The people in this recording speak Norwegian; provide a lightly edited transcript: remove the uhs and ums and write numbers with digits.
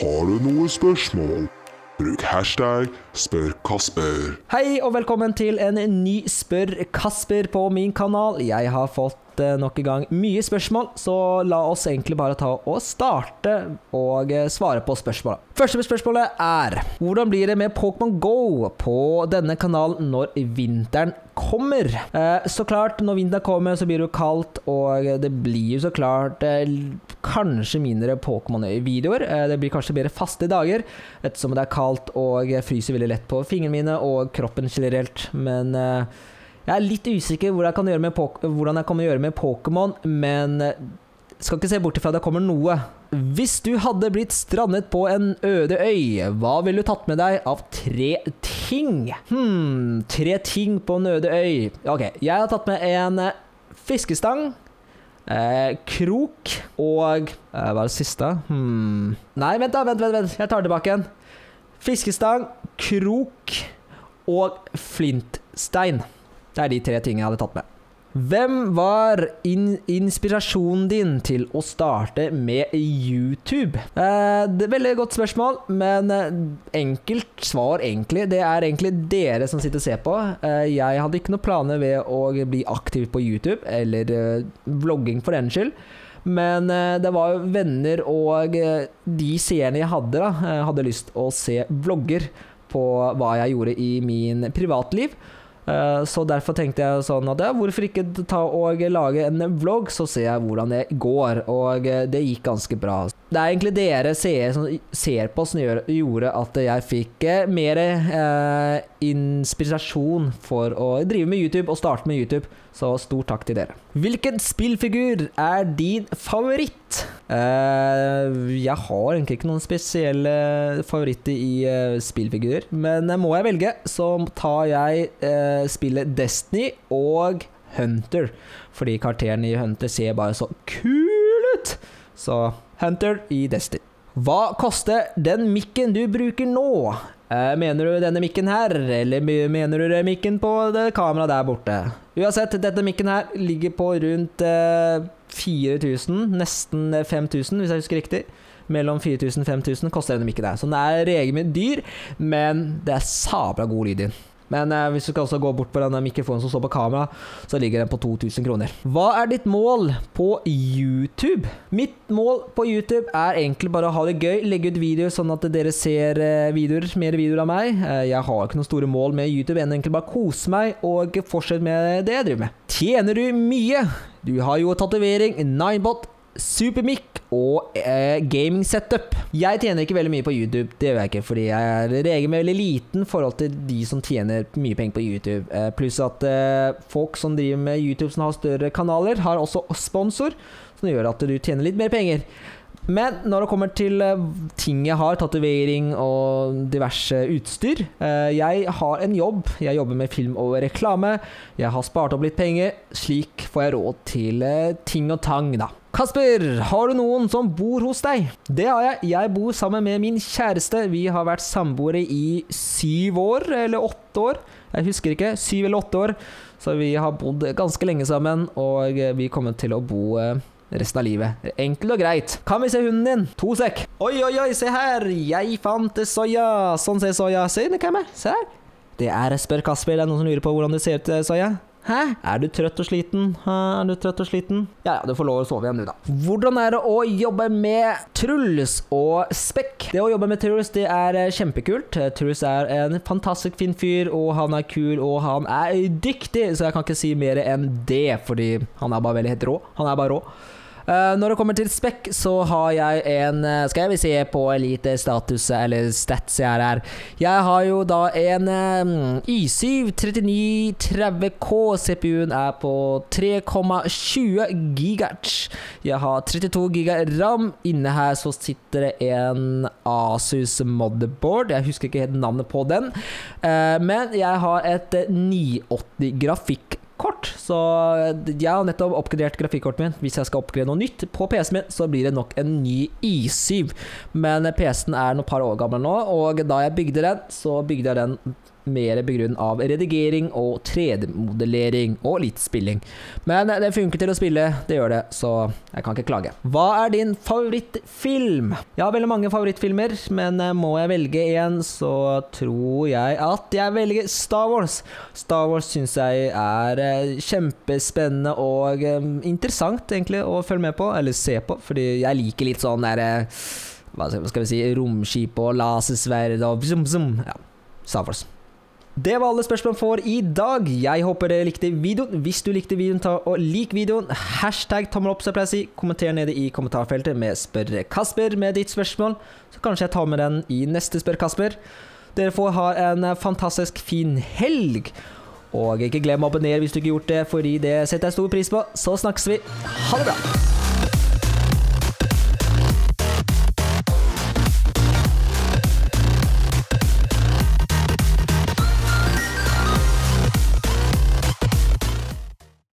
Har du noe spørsmål? Bruk hashtag spør Kasper. Hei og velkommen til en ny Spør Kasper på min kanal. Jeg har fått nok en gang mye spørsmål, så la oss egentlig bare ta og starte og svare på spørsmålet. Første spørsmålet er: hvordan blir det med Pokémon Go på denne kanalen når vinteren kommer? Så klart, når vinteren kommer så blir det jo kaldt, og det blir jo så klart kanskje mindre Pokémon-videoer. Det blir kanskje mer faste dager, ettersom det er kaldt og jeg fryser veldig lett på fingrene mine og kroppen generelt, men jeg er litt usikker hvordan jeg kommer å gjøre med Pokémon, men skal ikke se bort ifra at det kommer noe. Hvis du hadde blitt strandet på en øde øy, hva ville du tatt med deg av 3 ting? 3 ting på en øde øy. Ok, jeg har tatt med en fiskestang, krok og hva er det siste? Nei, vent, jeg tar tilbake en. Fiskestang, krok og flintstein. Det er de 3 tingene jeg hadde tatt med. Hvem var inspirasjonen din til å starte med YouTube? Det er veldig godt spørsmål, men enkelt svar egentlig. Det er egentlig dere som sitter og ser på. Jeg hadde ikke noen planer ved å bli aktiv på YouTube, eller vlogging for den skyld. Men det var jo venner og de seerne jeg hadde lyst å se vlogger på hva jeg gjorde i min privatliv. Så derfor tenkte jeg sånn at hvorfor ikke ta og lage en vlogg, så ser jeg hvordan det går, og det gikk ganske bra. Det er egentlig dere som ser på som gjorde at jeg fikk mer inspirasjon for å drive med YouTube og starte med YouTube, så stor takk til dere. Hvilken spillfigur er din favoritt? Jeg har egentlig ikke noen spesielle favoritter i spillfigurer, men må jeg velge, så tar jeg spillet Destiny og Hunter, fordi karakteren i Hunter ser bare så kul ut. Så Hunter i Destiny. Hva koster den mikken du bruker nå? Mener du denne mikken her, eller mener du mikken på det kameraet der borte? Uansett, dette mikken her ligger på rundt 4000, nesten 5000 hvis jeg husker riktig. Mellom 4000 og 5000 koster denne mikken her. Så den er regelmessig dyr, men det er sabla god lyd i den. Men hvis du skal også gå bort på denne mikrofonen som står på kamera, så ligger den på 2000 kroner. Hva er ditt mål på YouTube? Mitt mål på YouTube er egentlig bare å ha det gøy, legge ut videoer sånn at dere ser mer videoer av meg. Jeg har ikke noen store mål med YouTube, enn egentlig bare kose meg og fortsette med det jeg driver med. Tjener du mye? Du har jo tatovering, Ninebot, Supermic og gaming setup. Jeg tjener ikke veldig mye på YouTube, det gjør jeg ikke, fordi jeg er regelmessig veldig liten forhold til de som tjener mye penger på YouTube. Pluss at folk som driver med YouTube som har større kanaler, har også sponsor, som gjør at du tjener litt mer penger. Men når det kommer til ting jeg har, tatovering og diverse utstyr, jeg har en jobb. Jeg jobber med film og reklame. Jeg har spart opp litt penger, slik får jeg råd til ting og tang da. Kasper, har du noen som bor hos deg? Det har jeg. Jeg bor sammen med min kjæreste. Vi har vært samboere i 7 år, eller 8 år. Jeg husker ikke, 7 eller 8 år. Så vi har bodd ganske lenge sammen, og vi kommer til å bo resten av livet. Enkelt og greit. Kan vi se hunden din? 2 sek. Oi, se her. Jeg fant Soya. Sånn ser Soya. Se, det kan jeg. Se her. Det er Spør Kasper. Det er noen som lurer på hvordan det ser ut, Soya. Hæ? Er du trøtt og sliten? Ja, du får lov å sove igjen du da. Hvordan er det å jobbe med Truls og Spekk? Det å jobbe med Truls, det er kjempekult. Truls er en fantastisk fin fyr, og han er kul, og han er dyktig, så jeg kan ikke si mer enn det, fordi han er bare veldig helt rå. Han er bare rå. Når det kommer til Spekk, så har jeg en, skal vi se på litt status, eller stats jeg her. Jeg har jo da en i7 3930K, CPU-en er på 3,20 GHz. Jeg har 32 GB RAM, inne her så sitter det en Asus motherboard, jeg husker ikke helt navnet på den, men jeg har et 980 grafikkort, så jeg har nettopp oppgradert grafikkortet min. Hvis jeg skal oppgradere noe nytt på PC-en min, så blir det nok en ny i7. Men PC-en er noen par år gammel nå, og da jeg bygde den, så bygde jeg den mer på grunn av redigering og 3D-modellering og litt spilling. Men det funker til å spille, det gjør det, så jeg kan ikke klage. Hva er din favorittfilm? Jeg har veldig mange favorittfilmer, men må jeg velge en, så tror jeg at jeg velger Star Wars. Star Wars synes jeg er kjempespennende og interessant egentlig å følge med på, eller se på, fordi jeg liker litt sånn der, hva skal vi si, romskip og lasersverd og zoom zoom. Ja, Star Wars. Det var alle spørsmål for i dag. Jeg håper dere likte videoen. Hvis du likte videoen, ta og lik videoen. Hashtag tommel opp, så jeg pleier å si. Kommenter nede i kommentarfeltet med Spør Kasper med ditt spørsmål. Så kanskje jeg tar med den i neste Spør Kasper. Dere får ha en fantastisk fin helg. Og ikke glem å abonnere hvis du ikke har gjort det, fordi det setter jeg stor pris på. Så snakkes vi. Ha det bra!